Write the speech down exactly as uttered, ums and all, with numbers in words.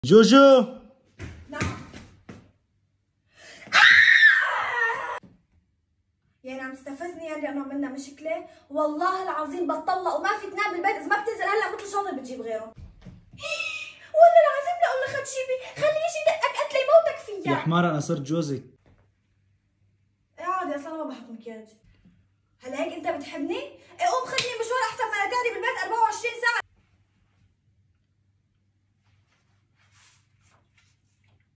جوجو. نعم. يعني عم تستفزني يعني لانه عملنا مشكله؟ والله العظيم بتطلق وما فيك تنام بالبيت اذا ما بتنزل هلا مثل شاطر بتجيب غيره. والله العظيم لا اقول لك خدشيبي، خليه يجي يدقك قتل يموتك فيها. يا حمار انا صرت جوزك. ايه عادي اصلا ما بحط مكياج. هلا هيك انت بتحبني؟ ايه قوم خليني